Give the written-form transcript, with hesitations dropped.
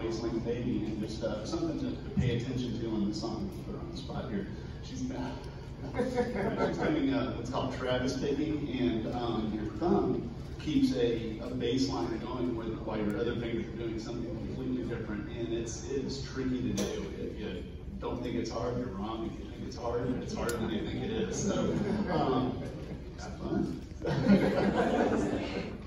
Wasteland Baby, and just something to pay attention to on the song. Put her on the spot here. She's doing what's called Travis picking, and your thumb keeps a bass line going while your other fingers are doing something completely different, and it's tricky to do. If you don't think it's hard, you're wrong. If you think it's hard, it's harder than you think it is. So, have fun.